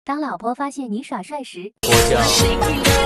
当老婆发现你耍帅时， 我叫